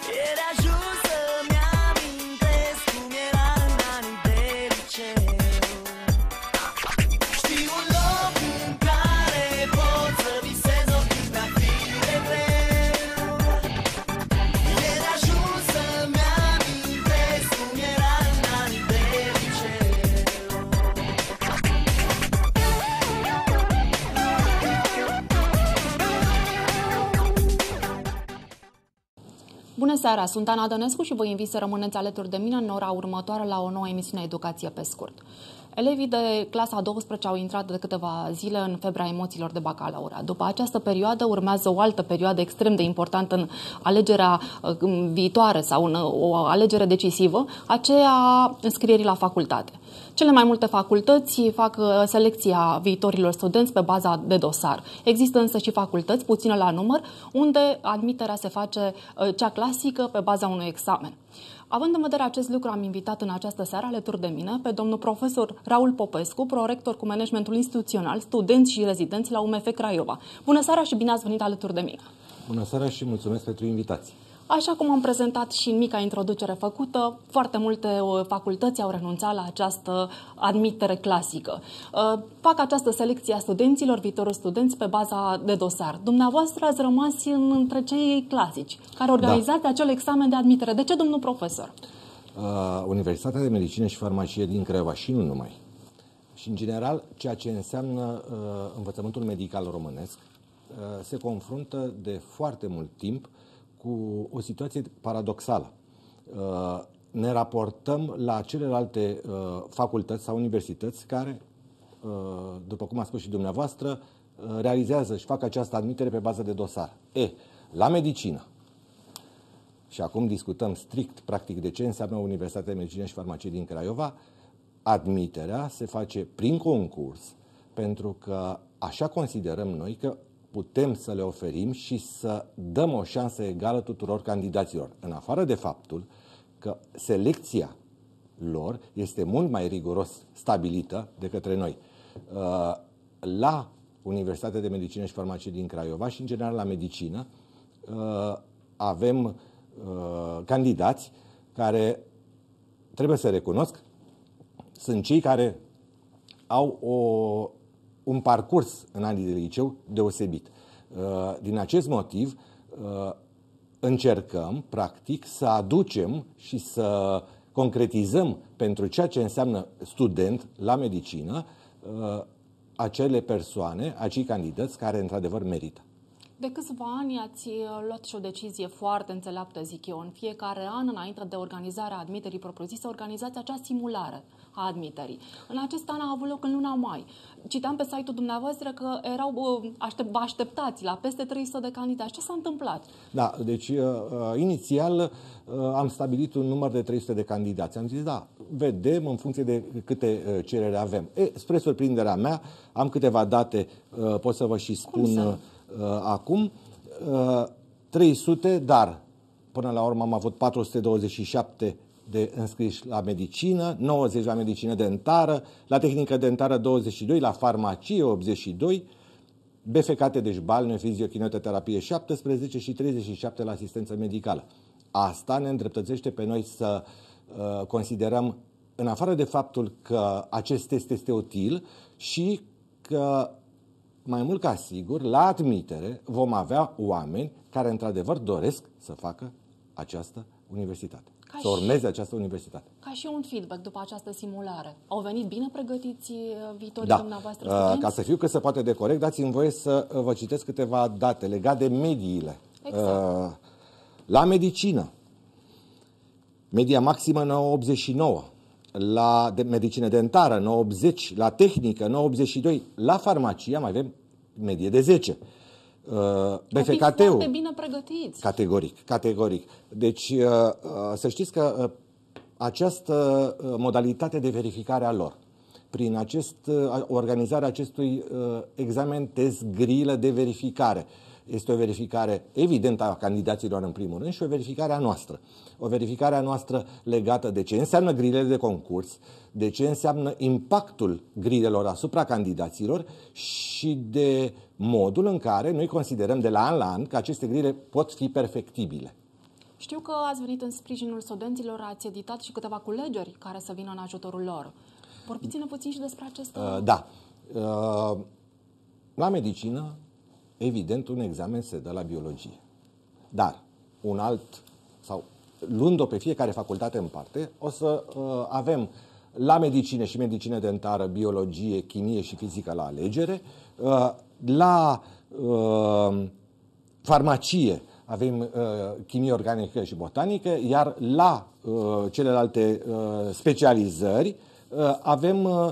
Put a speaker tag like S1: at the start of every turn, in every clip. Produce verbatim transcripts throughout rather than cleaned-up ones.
S1: Era ajuns să-mi amintesc cum era în anii de liceu. Știu un loc în care pot să visez oricând mi-ar fi de greu. Era ajuns să-mi amintesc cum era în anii de liceu.
S2: Bună seara, sunt Ana Dănescu și vă invit să rămâneți alături de mine în ora următoare la o nouă emisiune Educație pe scurt. Elevii de clasa a douăsprezecea au intrat de câteva zile în febra emoțiilor de bacalaureat. După această perioadă urmează o altă perioadă extrem de importantă în alegerea viitoare sau în o alegere decisivă, aceea a înscrierii la facultate. Cele mai multe facultăți fac selecția viitorilor studenți pe baza de dosar. Există însă și facultăți, puține la număr, unde admiterea se face cea clasică pe baza unui examen. Având în vedere acest lucru, am invitat în această seară alături de mine pe domnul profesor Raul Popescu, prorector cu managementul instituțional, studenți și rezidenți la U M F Craiova. Bună seara și bine ați venit alături de mine!
S3: Bună seara și mulțumesc pentru invitație!
S2: Așa cum am prezentat și în mica introducere făcută, foarte multe facultăți au renunțat la această admitere clasică. Fac această selecție a studenților, viitorul studenți, pe baza de dosar. Dumneavoastră ați rămas între cei clasici, care organizați da. acel examen de admitere. De ce, domnul profesor?
S3: Uh, Universitatea de Medicină și Farmacie din Craiova și nu numai. Și, în general, ceea ce înseamnă uh, învățământul medical românesc uh, se confruntă de foarte mult timp cu o situație paradoxală. Ne raportăm la celelalte facultăți sau universități care, după cum a spus și dumneavoastră, realizează și fac această admitere pe bază de dosar. E, la medicină, și acum discutăm strict, practic, de ce înseamnă Universitatea de Medicină și Farmacie din Craiova, admiterea se face prin concurs, pentru că așa considerăm noi că putem să le oferim și să dăm o șansă egală tuturor candidaților, în afară de faptul că selecția lor este mult mai riguros stabilită de către noi. La Universitatea de Medicină și Farmacie din Craiova și, în general, la medicină, avem candidați care, trebuie să recunosc, sunt cei care au o un parcurs în anii de liceu deosebit. Din acest motiv, încercăm, practic, să aducem și să concretizăm pentru ceea ce înseamnă student la medicină acele persoane, acei candidați care, într-adevăr, merită.
S2: De câțiva ani ați luat și o decizie foarte înțeleaptă, zic eu. În fiecare an, înainte de organizarea admiterii propriu-zise, organizați acea simulare a admiterii. În acest an a avut loc în luna mai. Citeam pe site-ul dumneavoastră că erau aștept, vă așteptați la peste trei sute de candidați. Ce s-a întâmplat?
S3: Da, deci uh, inițial uh, am stabilit un număr de trei sute de candidați. Am zis, da, vedem în funcție de câte uh, cerere avem. E, spre surprinderea mea, am câteva date, uh, pot să vă și spun uh, acum, uh, trei sute, dar până la urmă am avut patru sute douăzeci și șapte de înscriși la medicină, nouăzeci la medicină dentară, la tehnică dentară douăzeci și doi, la farmacie optzeci și doi, B F K T, deci balne, fiziokinetoterapie șaptesprezece și treizeci și șapte la asistență medicală. Asta ne îndreptățește pe noi să uh, considerăm, în afară de faptul că acest test este util, și că, mai mult ca sigur, la admitere vom avea oameni care, într-adevăr, doresc să facă această universitate. Ca să urmeze și, această universitate.
S2: Ca și un feedback după această simulare. Au venit bine pregătiți viitorii
S3: da.
S2: dumneavoastră studenți?
S3: Ca să fiu cât se poate de corect, dați-mi voie să vă citesc câteva date legate de mediile.
S2: Exact.
S3: La medicină, media maximă nouă virgulă optzeci și nouă. La de medicină dentară nouă virgulă optzeci. La tehnică nouă virgulă optzeci și doi. La farmacie mai avem medie de zece. B F K T-ul,
S2: foarte bine pregătiți.
S3: Categoric, categoric. Deci să știți că această modalitate de verificare a lor, prin acest, organizarea acestui examen test grilă de verificare, este o verificare evidentă a candidaților în primul rând și o verificare a noastră. O verificare a noastră legată de ce înseamnă grilele de concurs, de ce înseamnă impactul grilelor asupra candidaților și de modul în care noi considerăm de la an la an că aceste grile pot fi perfectibile.
S2: Știu că ați venit în sprijinul studenților, ați editat și câteva culegeri care să vină în ajutorul lor. Vorbiți-ne puțin și despre acest...
S3: Uh, da. Uh, la medicină, evident, un examen se dă la biologie. Dar un alt, sau luând-o pe fiecare facultate în parte, o să uh, avem la medicină și medicină dentară, biologie, chimie și fizică la alegere. Uh, la uh, farmacie avem uh, chimie organică și botanică, iar la uh, celelalte uh, specializări uh, avem uh,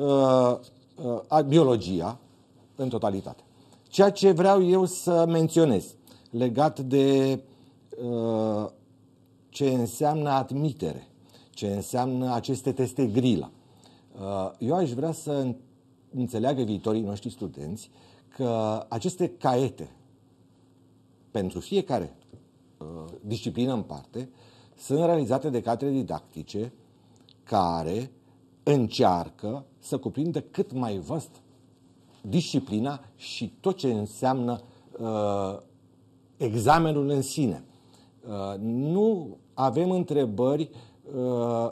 S3: uh, biologia în totalitate. Ceea ce vreau eu să menționez legat de uh, ce înseamnă admitere, ce înseamnă aceste teste grilă. Uh, eu aș vrea să înțeleagă viitorii noștri studenți că aceste caiete pentru fiecare uh, disciplină în parte sunt realizate de cadre didactice care încearcă să cuprindă cât mai vast disciplina și tot ce înseamnă uh, examenul în sine. Uh, nu avem întrebări uh,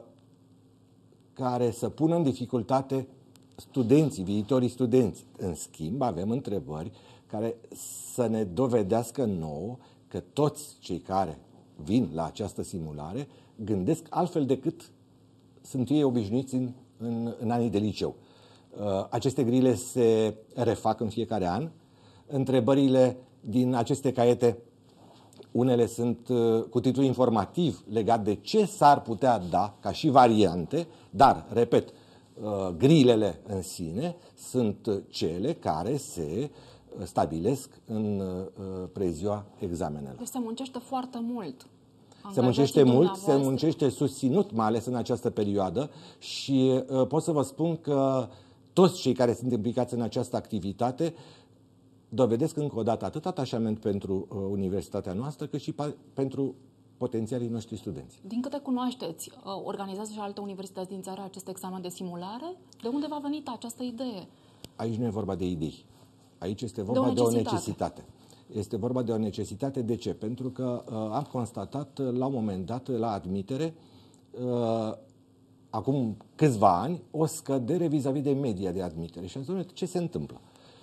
S3: care să pună în dificultate studenții, viitorii studenți. În schimb, avem întrebări care să ne dovedească nouă că toți cei care vin la această simulare gândesc altfel decât sunt ei obișnuiți în, în, în anii de liceu. Aceste grile se refac în fiecare an. Întrebările din aceste caiete, unele sunt cu titlu informativ legat de ce s-ar putea da ca și variante, dar, repet, grilele în sine sunt cele care se stabilesc în preziua examenelor.
S2: Deci se muncește foarte mult.
S3: Se muncește mult, se muncește susținut, mai ales în această perioadă și uh, pot să vă spun că toți cei care sunt implicați în această activitate dovedesc încă o dată atât atașament pentru uh, universitatea noastră, cât și pentru potențialii noștri studenți.
S2: Din câte cunoașteți, uh, organizează și alte universități din țară acest examen de simulare? De unde v-a venit această idee?
S3: Aici nu e vorba de idei. Aici este vorba de o necesitate. De o necesitate. Este vorba de o necesitate. De ce? Pentru că uh, am constatat uh, la un moment dat, la admitere, uh, acum câțiva ani, o scădere vis-a-vis de media de admitere. Și am zis, ce se întâmplă?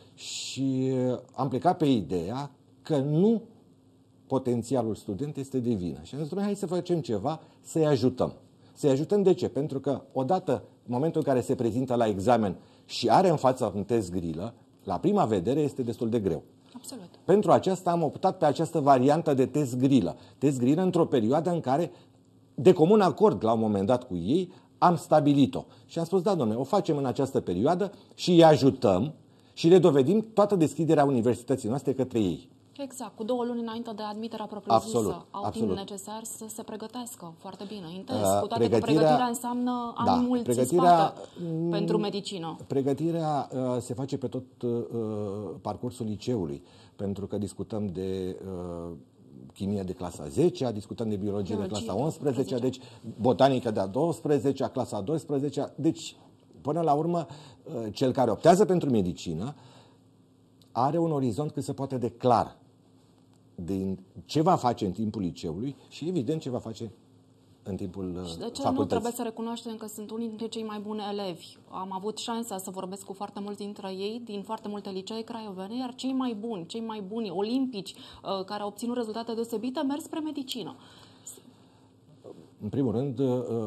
S3: Și uh, am plecat pe ideea că nu potențialul student este de vină. Și am zis, hai să facem ceva, să-i ajutăm. Să-i ajutăm de ce? Pentru că odată, în momentul în care se prezintă la examen și are în fața un test grilă, la prima vedere este destul de greu.
S2: Absolut.
S3: Pentru aceasta am optat pe această variantă de test grilă. Test grilă într-o perioadă în care, de comun acord la un moment dat cu ei, am stabilit-o. Și am spus, da, domnule, o facem în această perioadă și îi ajutăm și le dovedim toată deschiderea universității noastre către ei.
S2: Exact, cu două luni înainte de admiterea propriu-zisă.
S3: Absolut,
S2: au
S3: absolut.
S2: timp necesar să se pregătească foarte bine, intens,
S3: Uh,
S2: cu toate
S3: pregătirea,
S2: că pregătirea înseamnă ani
S3: da,
S2: mulți
S3: pregătirea,
S2: în spate pentru medicină.
S3: Pregătirea uh, se face pe tot uh, parcursul liceului, pentru că discutăm de uh, chimie de clasa zece, discutăm de biologie, biologie de clasa unsprezece, deci botanică de a douăsprezecea, clasa a douăsprezecea. Deci, până la urmă, uh, cel care optează pentru medicină are un orizont cât se poate de clar din ce va face în timpul liceului și, evident, ce va face în timpul
S2: și de ce
S3: facultății.
S2: Nu trebuie să recunoaștem că sunt unii dintre cei mai buni elevi. Am avut șansa să vorbesc cu foarte mulți dintre ei, din foarte multe licee craiovene, iar cei mai buni, cei mai buni olimpici, care au obținut rezultate deosebite, merg spre medicină.
S3: În primul rând,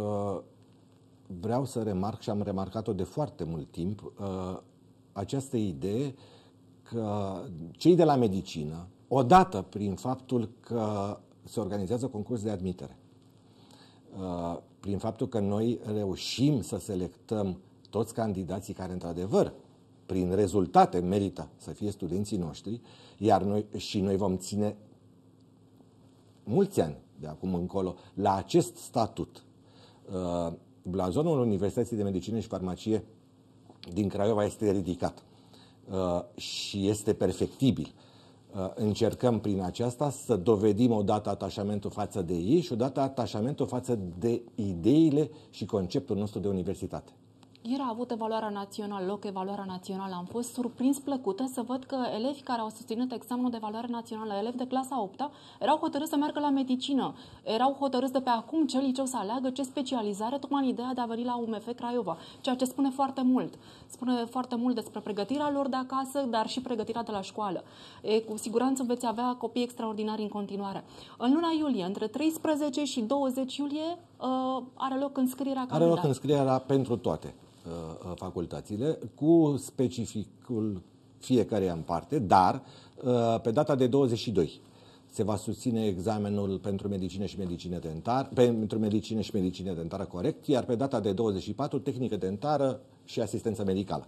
S3: vreau să remarc, și am remarcat-o de foarte mult timp, această idee că cei de la medicină, odată prin faptul că se organizează concurs de admitere, prin faptul că noi reușim să selectăm toți candidații care, într-adevăr, prin rezultate merită să fie studenții noștri, iar noi și noi vom ține mulți ani de acum încolo la acest statut. Blazonul Universității de Medicină și Farmacie din Craiova este ridicat și este perfectibil. Încercăm prin aceasta să dovedim odată atașamentul față de ei și odată atașamentul față de ideile și conceptul nostru de universitate.
S2: Ieri a avut evaluarea națională, loc evaluarea națională. Am fost surprins plăcută să văd că elevii care au susținut examenul de evaluare națională, elevi de clasa a opta, erau hotărâți să meargă la medicină. Erau hotărâți de pe acum ce liceu să aleagă, ce specializare, tocmai în ideea de a veni la U M F Craiova. Ceea ce spune foarte mult. Spune foarte mult despre pregătirea lor de acasă, dar și pregătirea de la școală. E, cu siguranță veți avea copii extraordinari în continuare. În luna iulie, între treisprezece și douăzeci iulie, uh, are loc înscrierea
S3: Are
S2: candidat.
S3: loc înscrierea pentru toate facultățile, cu specificul fiecare în parte, dar pe data de douăzeci și doi se va susține examenul pentru medicină și medicină dentară, pentru medicină și medicină dentară corect, iar pe data de douăzeci și patru tehnică dentară și asistență medicală.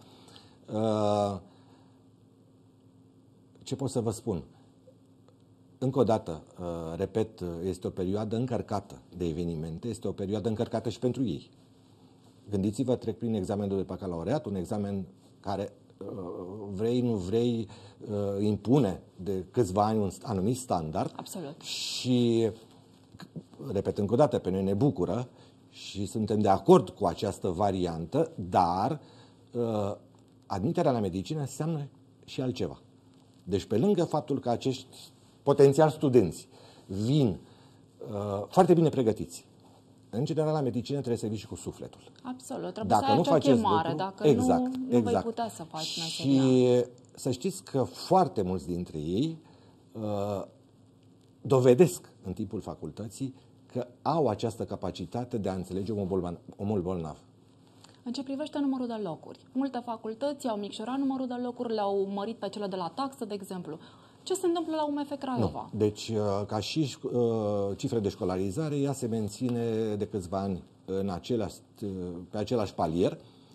S3: Ce pot să vă spun? Încă o dată, repet, este o perioadă încărcată de evenimente, este o perioadă încărcată și pentru ei. Gândiți-vă, trec prin examenul de bacalaureat, un examen care, vrei, nu vrei, impune de câțiva ani un anumit standard.
S2: Absolut.
S3: Și, repet încă o dată, pe noi ne bucură și suntem de acord cu această variantă, dar admiterea la medicină înseamnă și altceva. Deci, pe lângă faptul că acești potențiali studenți vin foarte bine pregătiți, în general, la medicină trebuie să vii și cu sufletul.
S2: Absolut. Trebuie
S3: dacă
S2: să ai
S3: nu
S2: acea
S3: faceți
S2: chemare.
S3: lucru,
S2: Dacă
S3: exact,
S2: nu, nu
S3: exact.
S2: vei putea să faci
S3: Și
S2: meseria.
S3: să știți că foarte mulți dintre ei uh, dovedesc în timpul facultății că au această capacitate de a înțelege omul bolnav. Omul bolnav.
S2: În ce privește numărul de locuri, multe facultăți au micșorat numărul de locuri, le-au mărit pe cele de la taxă, de exemplu. Ce se întâmplă la U M F Craiova?
S3: Nu. Deci, ca și uh, cifre de școlarizare, ea se menține de câțiva ani în același, pe același palier.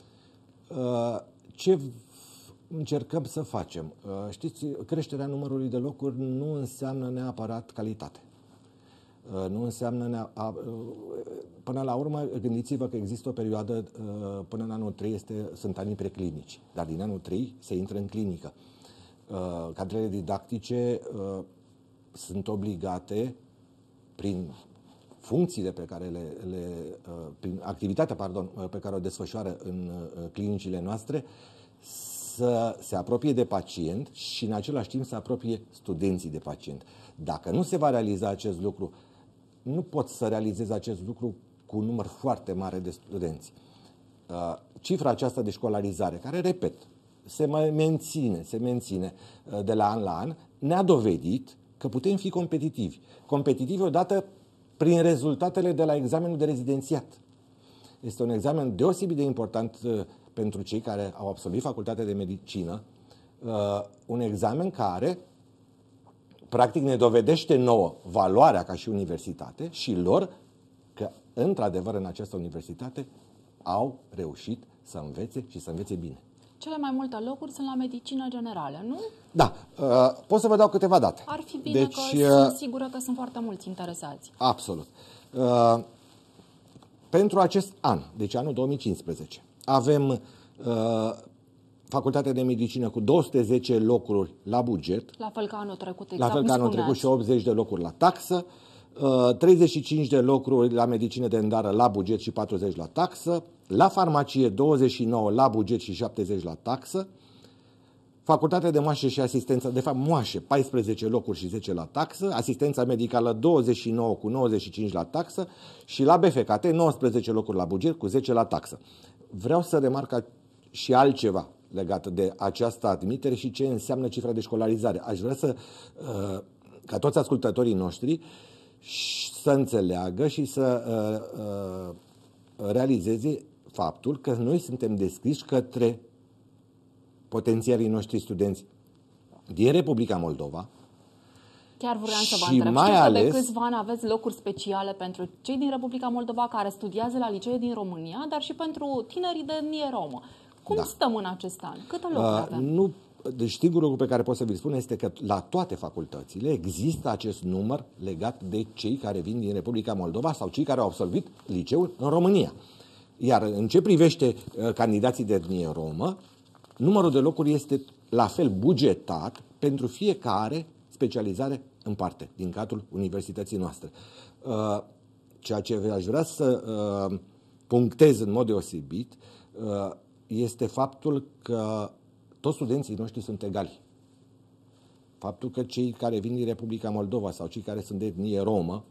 S3: Uh, ce încercăm să facem? Uh, știți, creșterea numărului de locuri nu înseamnă neapărat calitate. Uh, nu înseamnă nea, uh, până la urmă, gândiți-vă că există o perioadă, uh, până în anul trei este, sunt anii preclinici, dar din anul trei se intră în clinică. Uh, cadrele didactice uh, sunt obligate, prin funcțiile pe care le, le uh, prin activitatea, pardon, uh, pe care o desfășoară în uh, clinicile noastre, să se apropie de pacient și în același timp să apropie studenții de pacient. Dacă nu se va realiza acest lucru, nu pot să realizez acest lucru cu un număr foarte mare de studenți. Uh, cifra aceasta de școlarizare, care, repet, se mai menține, se menține de la an la an, ne-a dovedit că putem fi competitivi. Competitivi odată prin rezultatele de la examenul de rezidențiat. Este un examen deosebit de important pentru cei care au absolvit facultatea de medicină, un examen care practic ne dovedește nouă valoarea ca și universitate și lor că, într-adevăr, în această universitate au reușit să învețe și să învețe bine.
S2: Cele mai multe locuri sunt la medicină generală, nu?
S3: Da. Uh, pot să vă dau câteva date.
S2: Ar fi bine,
S3: deci,
S2: că uh, sunt sigură că sunt foarte mulți interesați.
S3: Absolut. Uh, pentru acest an, deci anul două mii cincisprezece, avem uh, Facultatea de Medicină cu două sute zece locuri la buget.
S2: La fel ca anul trecut, exact.
S3: La fel ca anul trecut și optzeci de locuri la taxă. Uh, treizeci și cinci de locuri la medicină dentară la buget și patruzeci la taxă. La farmacie douăzeci și nouă la buget și șaptezeci la taxă. Facultatea de moașe și asistență, de fapt moașe, paisprezece locuri și zece la taxă. Asistența medicală douăzeci și nouă cu nouăzeci și cinci la taxă. Și la B F K T nouăsprezece locuri la buget cu zece la taxă. Vreau să remarc și altceva legat de această admitere și ce înseamnă cifra de școlarizare. Aș vrea să, ca toți ascultătorii noștri, să înțeleagă și să realizeze faptul că noi suntem descriși către potențialii noștri studenți din Republica Moldova.
S2: Chiar vreau să vă
S3: și
S2: întreb.
S3: mai
S2: Știu că
S3: ales,
S2: de câțiva ani aveți locuri speciale pentru cei din Republica Moldova care studiază la licee din România, dar și pentru tinerii de etnie romă. Cum
S3: Da.
S2: stăm în acest an? Câte locuri
S3: uh,
S2: avem?
S3: nu, deci singurul lucru pe care pot să vi-l spun este că la toate facultățile există acest număr legat de cei care vin din Republica Moldova sau cei care au absolvit liceul în România. Iar în ce privește uh, candidații de etnie romă, numărul de locuri este la fel bugetat pentru fiecare specializare în parte din cadrul universității noastre. Uh, ceea ce aș vrea să uh, punctez în mod deosebit este faptul că toți studenții noștri sunt egali. Faptul că cei care vin din Republica Moldova sau cei care sunt de etnie romă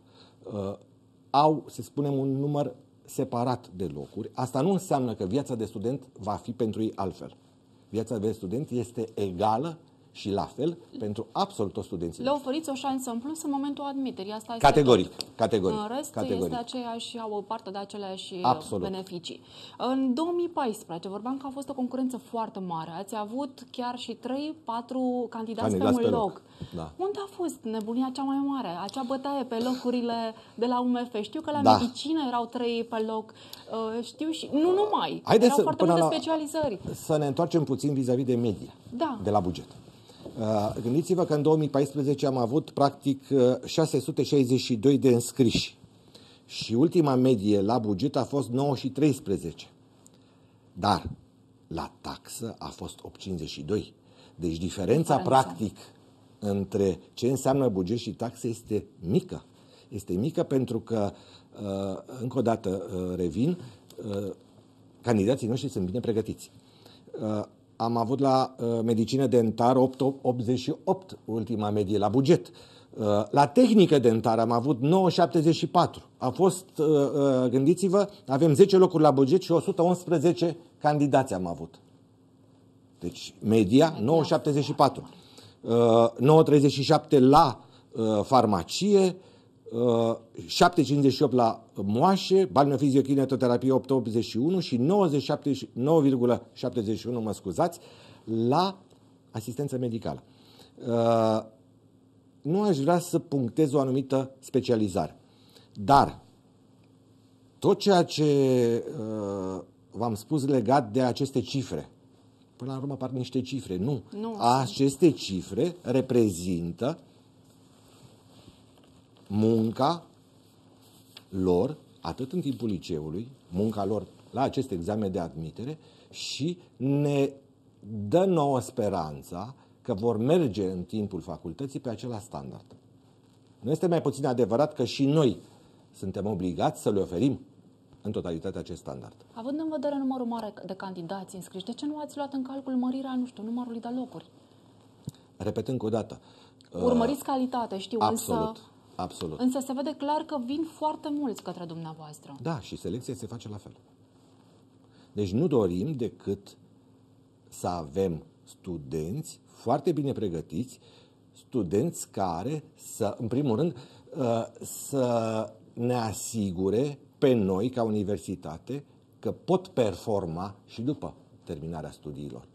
S3: au, să spunem, un număr separat de locuri. Asta nu înseamnă că viața de student va fi pentru ei altfel. Viața de student este egală și la fel pentru absolut toți studenții.
S2: Le oferiți o șansă în plus în momentul admiterii. Asta este
S3: Categoric.
S2: tot.
S3: Categoric.
S2: În rest
S3: categoric.
S2: este aceeași, au o parte de aceleași
S3: Absolut.
S2: beneficii. În două mii paisprezece vorbeam că a fost o concurență foarte mare. Ați avut chiar și trei patru candidați,
S3: Candidați
S2: pe
S3: pe
S2: un
S3: loc.
S2: loc.
S3: Da.
S2: Unde a fost nebunia cea mai mare? Acea bătaie pe locurile de la U M F. Știu că la
S3: Da.
S2: medicină erau trei pe loc. Știu și... Nu numai.
S3: Haideți
S2: erau
S3: să,
S2: foarte
S3: până
S2: multe
S3: la,
S2: specializări.
S3: să ne întoarcem puțin vis-a-vis de media,
S2: Da.
S3: de la buget. Uh, gândiți-vă că în două mii paisprezece am avut practic șase sute șaizeci și doi de înscriși și ultima medie la buget a fost nouă și treisprezece. Dar la taxă a fost opt cincizeci și doi. Deci diferența,
S2: Diferența.
S3: practic între ce înseamnă buget și taxe este mică. Este mică pentru că, uh, încă o dată uh, revin, uh, candidații noștri sunt bine pregătiți. Uh, Am avut la uh, medicină dentară opt virgulă optzeci și opt ultima medie la buget. Uh, la tehnică dentară am avut nouă virgulă șaptezeci și patru. A fost, uh, uh, gândiți-vă, avem zece locuri la buget și o sută unsprezece candidați am avut. Deci media nouă virgulă șaptezeci și patru. Uh, nouă virgulă treizeci și șapte la uh, farmacie, uh, șapte virgulă cincizeci și opt la moașe, balneofiziokinetoterapie opt virgulă optzeci și unu și nouă virgulă șaptezeci și unu, mă scuzați, la asistență medicală. Uh, nu aș vrea să punctez o anumită specializare, dar tot ceea ce uh, v-am spus legat de aceste cifre, până la urmă par niște cifre, nu.
S2: Nu.
S3: Aceste cifre reprezintă munca lor, atât în timpul liceului, munca lor la acest examen de admitere și ne dă nouă speranța că vor merge în timpul facultății pe același standard. Nu este mai puțin adevărat că și noi suntem obligați să le oferim în totalitate acest standard.
S2: Având în vedere numărul mare de candidați înscriși, de ce nu ați luat în calcul mărirea, nu știu, numărului de locuri?
S3: Repet încă o dată.
S2: Urmăriți calitate, știu,
S3: Absolut.
S2: însă,
S3: Absolut.
S2: însă se vede clar că vin foarte mulți către dumneavoastră.
S3: Da, și selecția se face la fel. Deci nu dorim decât să avem studenți foarte bine pregătiți, studenți care să, în primul rând, să ne asigure pe noi, ca universitate, că pot performa și după terminarea studiilor.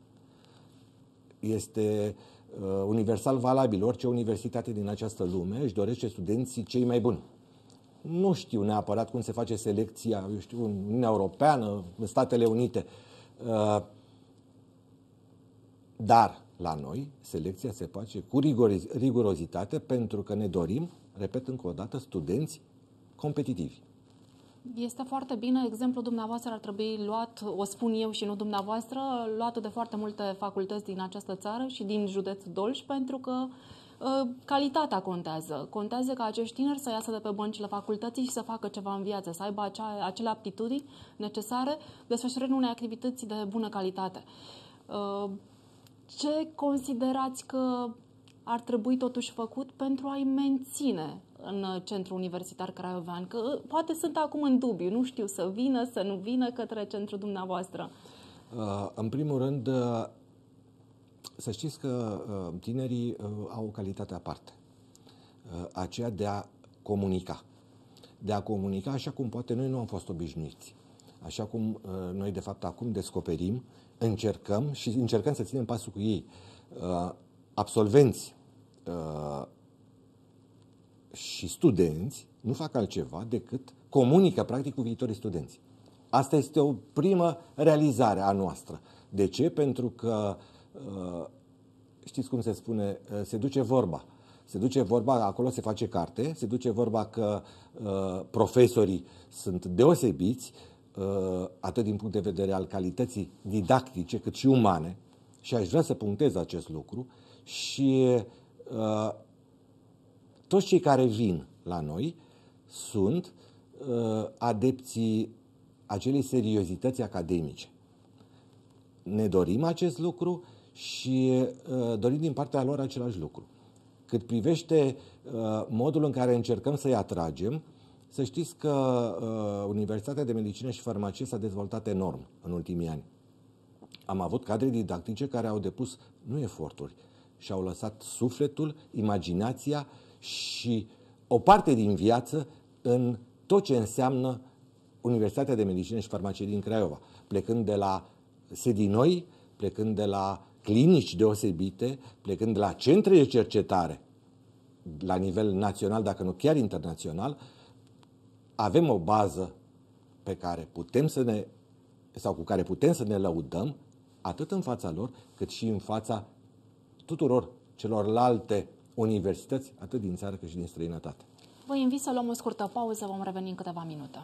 S3: Este uh, universal valabil. Orice universitate din această lume își dorește studenții cei mai buni. Nu știu neapărat cum se face selecția, eu știu, în Uniunea Europeană, în Statele Unite, uh, dar la noi selecția se face cu rigurozitate pentru că ne dorim, repet încă o dată, studenți competitivi.
S2: Este foarte bine. Exemplul dumneavoastră ar trebui luat, o spun eu și nu dumneavoastră, luat de foarte multe facultăți din această țară și din județul Dolj, pentru că uh, calitatea contează. Contează ca acești tineri să iasă de pe băncile facultății și să facă ceva în viață, să aibă acea, acele aptitudini necesare, desfășurând unei activități de bună calitate. Uh, ce considerați că ar trebui totuși făcut pentru a-i menține în centrul universitar craiovean? Că poate sunt acum în dubiu, nu știu să vină, să nu vină către centrul dumneavoastră.
S3: În primul rând, să știți că tinerii au o calitate aparte. Aceea de a comunica. De a comunica așa cum poate noi nu am fost obișnuiți. Așa cum noi, de fapt, acum descoperim, încercăm și încercăm să ținem pasul cu ei. Absolvenți și studenți nu fac altceva decât comunică practic cu viitorii studenți. Asta este o primă realizare a noastră. De ce? Pentru că, știți cum se spune, se duce vorba. Se duce vorba, acolo se face carte, se duce vorba că profesorii sunt deosebiți, atât din punct de vedere al calității didactice, cât și umane, și aș vrea să punctez acest lucru, și uh, toți cei care vin la noi sunt uh, adepții acelei seriozități academice. ne dorim acest lucru și uh, dorim din partea lor același lucru. Cât privește uh, modul în care încercăm să-i atragem, să știți că uh, Universitatea de Medicină și Farmacie s-a dezvoltat enorm în ultimii ani. Am avut cadre didactice care au depus nu eforturi și au lăsat sufletul, imaginația și o parte din viață în tot ce înseamnă Universitatea de Medicină și Farmacie din Craiova, plecând de la sedii noi, plecând de la clinici deosebite, plecând de la centre de cercetare la nivel național, dacă nu chiar internațional. Avem o bază pe care putem să ne, sau cu care putem să ne lăudăm, atât în fața lor, cât și în fața tuturor celorlalte universități, atât din țară cât și din străinătate.
S2: Vă invit să luăm o scurtă pauză, vom reveni în câteva minute.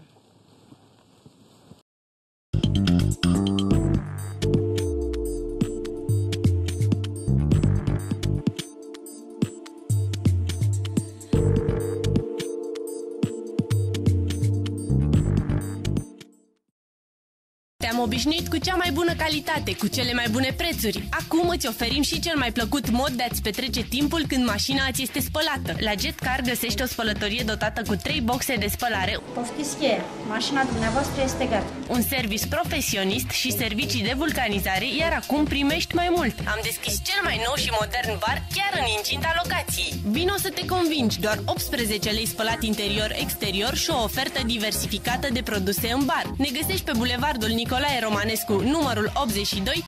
S4: Te-am obișnuit cu cea mai bună calitate, cu cele mai bune prețuri. Acum îți oferim și cel mai plăcut mod de a-ți petrece timpul când mașina îți este spălată. La Jetcar găsești o spălătorie dotată cu trei boxe de spălare.
S5: Poftiți cheia, mașina dumneavoastră este gata.
S4: Un serviciu profesionist și servicii de vulcanizare, iar acum primești mai mult. Am deschis cel mai nou și modern bar chiar în incinta locației. Vino să te convingi, doar optsprezece lei spălat interior-exterior și o ofertă diversificată de produse în bar. Ne găsești pe Bulevardul Nicolae Romanescu, numărul optzeci și doi.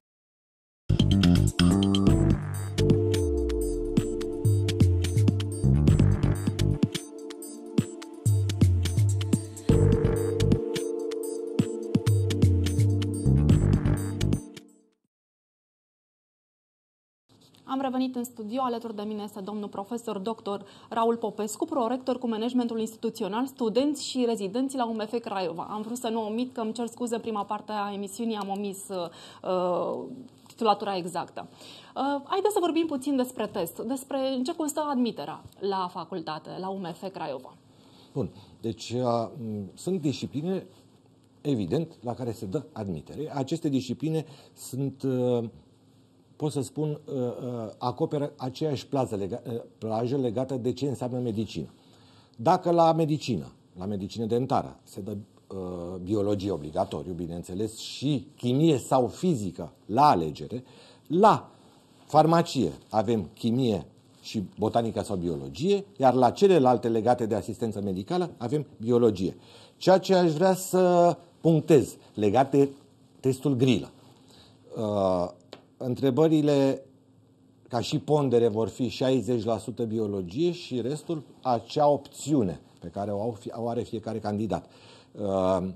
S2: Am revenit în studio, alături de mine este domnul profesor doctor Raul Popescu, prorector cu managementul instituțional, studenți și rezidenți la U M F Craiova. Am vrut să nu omit, că îmi cer scuze, prima parte a emisiunii am omis uh, titulatura exactă. Uh, haideți să vorbim puțin despre test, despre în ce constă admiterea la facultate, la U M F Craiova.
S3: Bun, deci uh, sunt discipline, evident, la care se dă admitere. Aceste discipline sunt... Uh, pot să spun, acoperă aceeași plajă, lega, plajă legată de ce înseamnă medicină. Dacă la medicină, la medicină dentară, se dă uh, biologie obligatoriu, bineînțeles, și chimie sau fizică la alegere, la farmacie avem chimie și botanică sau biologie, iar la celelalte legate de asistență medicală avem biologie. Ceea ce aș vrea să punctez legat de testul Grilă. Uh, Întrebările ca și pondere vor fi șaizeci la sută biologie și restul acea opțiune pe care o, au, o are fiecare candidat. Uh,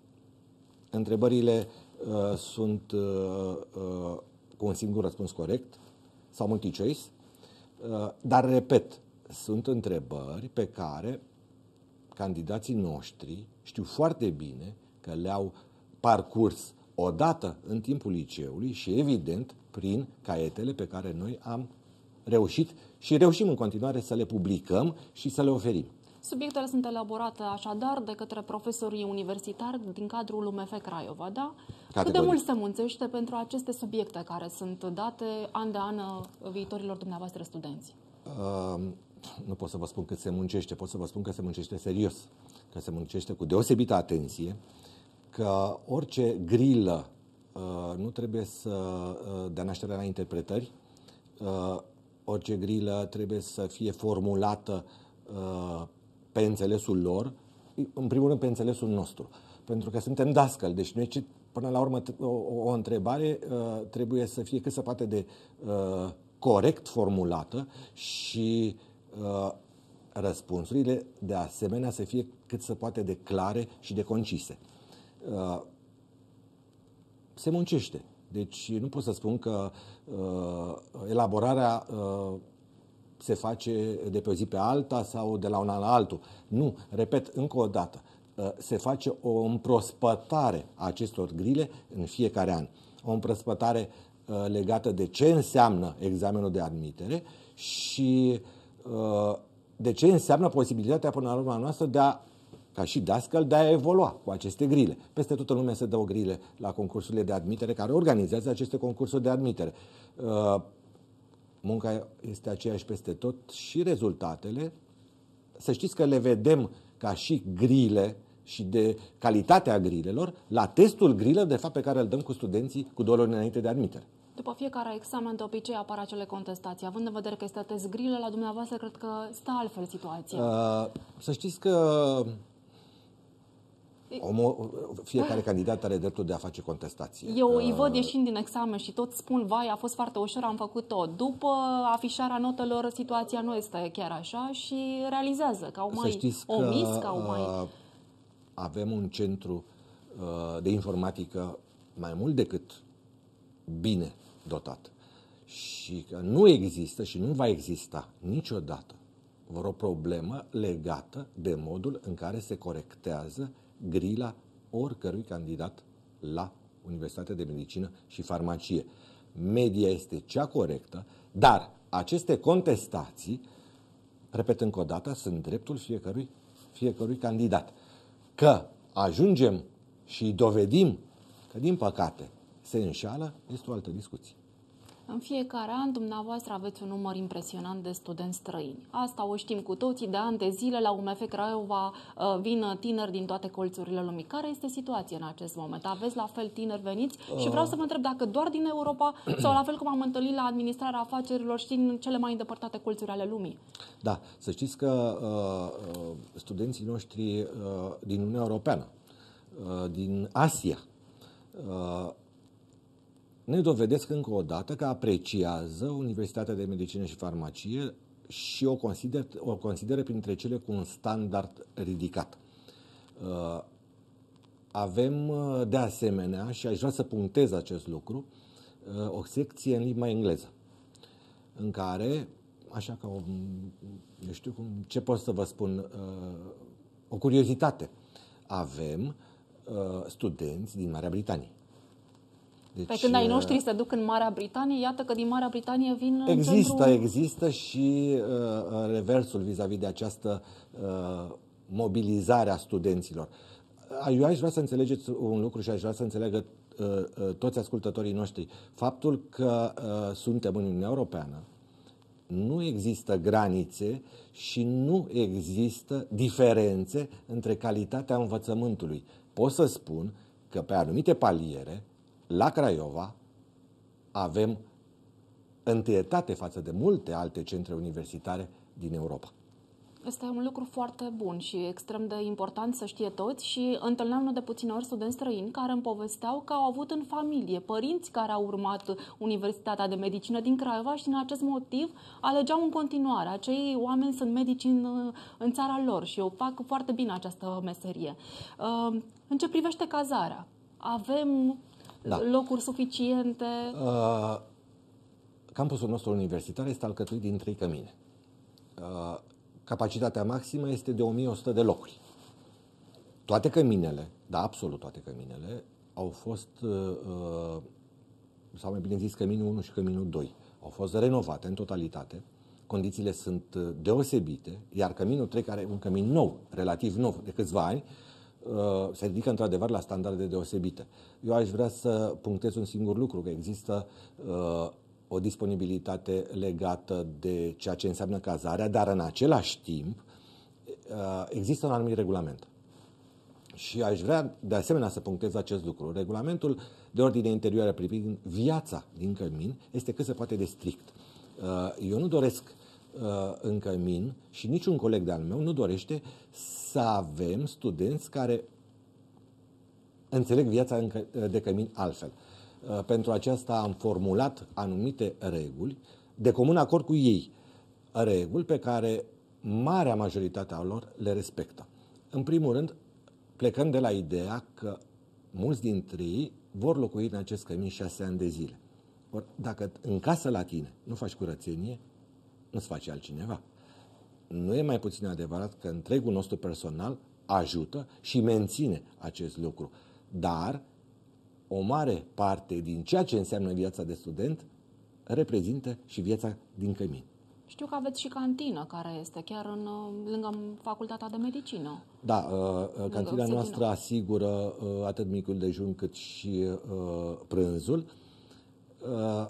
S3: întrebările uh, sunt uh, uh, cu un singur răspuns corect sau multi-choice, uh, dar, repet, sunt întrebări pe care candidații noștri știu foarte bine că le-au parcurs odată în timpul liceului și, evident, prin caietele pe care noi am reușit și reușim în continuare să le publicăm și să le oferim.
S2: Subiectele sunt elaborate așadar de către profesorii universitari din cadrul U M F Craiova, da? Categoric. Cât de mult se muncește pentru aceste subiecte care sunt date an de an viitorilor dumneavoastră studenți? Uh,
S3: nu pot să vă spun cât se muncește, pot să vă spun că se muncește serios, că se muncește cu deosebită atenție, că orice grilă uh, nu trebuie să uh, dea naștere la interpretări, uh, orice grilă trebuie să fie formulată uh, pe înțelesul lor, în primul rând pe înțelesul nostru, pentru că suntem dascăli, deci noi, până la urmă, o, o întrebare uh, trebuie să fie cât se poate de uh, corect formulată și uh, răspunsurile, de asemenea, să fie cât se poate de clare și de concise. Uh, se muncește. Deci nu pot să spun că uh, elaborarea uh, se face de pe o zi pe alta sau de la un an la altul. Nu, repet încă o dată, uh, se face o împrospătare a acestor grile în fiecare an. O împrospătare uh, legată de ce înseamnă examenul de admitere și uh, de ce înseamnă posibilitatea până la urma noastră de a ca și dascăl, de a evolua cu aceste grile. Peste tot în lume se dă o grile la concursurile de admitere, care organizează aceste concursuri de admitere. Munca este aceeași peste tot și rezultatele, să știți că le vedem ca și grile și de calitatea grilelor la testul grilă, de fapt, pe care îl dăm cu studenții cu două luni înainte de admitere.
S2: După fiecare examen, de obicei, apar acele contestații. Având în vedere că este test grilă, la dumneavoastră cred că stă altfel situația.
S3: Uh, să știți că omul, fiecare candidat are dreptul de a face contestație.
S2: Eu îi văd ieșind din examen și toți spun, vai, a fost foarte ușor, am făcut-o. După afișarea notelor, situația nu este chiar așa și realizează că au mai omis, că, că au mai... Uh,
S3: avem un centru uh, de informatică mai mult decât bine dotat. Și că nu există și nu va exista niciodată vreo problemă legată de modul în care se corectează grila oricărui candidat la Universitatea de Medicină și Farmacie. Media este cea corectă, dar aceste contestații, repet încă o dată, sunt dreptul fiecărui, fiecărui candidat. Că ajungem și dovedim că, din păcate, se înșală, este o altă discuție.
S2: În fiecare an, dumneavoastră aveți un număr impresionant de studenți străini. Asta o știm cu toții, de ani de zile la U M F Craiova vin tineri din toate colțurile lumii. Care este situația în acest moment? Aveți la fel tineri veniți? Și vreau să vă întreb dacă doar din Europa sau la fel cum am întâlnit la administrarea afacerilor și din cele mai îndepărtate colțuri ale lumii.
S3: Da, să știți că uh, studenții noștri uh, din Uniunea Europeană, uh, din Asia, uh, ne dovedesc încă o dată că apreciază Universitatea de Medicină și Farmacie și o consider, o consideră printre cele cu un standard ridicat. Uh, avem uh, de asemenea, și aș vrea să punctez acest lucru, uh, o secție în limba engleză, în care, așa ca o, eu știu cum, ce pot să vă spun, uh, o curiozitate, avem uh, studenți din Marea Britanie.
S2: Deci, pe când ai noștri se duc în Marea Britanie, iată că din Marea Britanie vin
S3: există,
S2: în centru...
S3: Există și uh, reversul vis-a-vis de această uh, mobilizare a studenților. Eu aș vrea să înțelegeți un lucru și aș vrea să înțeleagă uh, uh, toți ascultătorii noștri. Faptul că uh, suntem în Uniunea Europeană, nu există granițe și nu există diferențe între calitatea învățământului. Pot să spun că pe anumite paliere, la Craiova, avem întâietate față de multe alte centre universitare din Europa.
S2: Este un lucru foarte bun și extrem de important să știe toți și întâlneam nu de puține ori studenți străini care îmi povesteau că au avut în familie părinți care au urmat Universitatea de Medicină din Craiova și din acest motiv alegeau în continuare. Acei oameni sunt medici în, în țara lor și o fac foarte bine această meserie. În ce privește cazarea, avem da. locuri suficiente?
S3: Uh, campusul nostru universitar este alcătuit din trei cămine. Uh, capacitatea maximă este de o mie o sută de locuri. Toate căminele, da, absolut toate căminele, au fost, uh, sau mai bine zis, căminul unu și căminul doi, au fost renovate în totalitate. Condițiile sunt deosebite, iar căminul trei, care e un cămin nou, relativ nou, de câțiva ani, se ridică într-adevăr la standarde deosebite. Eu aș vrea să punctez un singur lucru, că există uh, o disponibilitate legată de ceea ce înseamnă cazarea, dar în același timp uh, există un anumit regulament. Și aș vrea de asemenea să punctez acest lucru. Regulamentul de ordine interioară privind viața din cămin este cât se poate de strict. Uh, eu nu doresc uh, în cămin și niciun coleg de-al meu nu dorește să avem studenți care înțeleg viața de cămin altfel. Pentru aceasta am formulat anumite reguli, de comun acord cu ei, reguli pe care marea majoritate a lor le respectă. În primul rând, plecăm de la ideea că mulți dintre ei vor locui în acest cămin șase ani de zile. Or, dacă în casă la tine nu faci curățenie, nu-ți face altcineva. Nu e mai puțin adevărat că întregul nostru personal ajută și menține acest lucru. Dar o mare parte din ceea ce înseamnă viața de student reprezintă și viața din cămin.
S2: Știu că aveți și cantină care este chiar în, lângă Facultatea de Medicină.
S3: Da, uh, cantina
S2: Se
S3: noastră
S2: vină.
S3: asigură uh, atât micul dejun cât și uh, prânzul. Uh,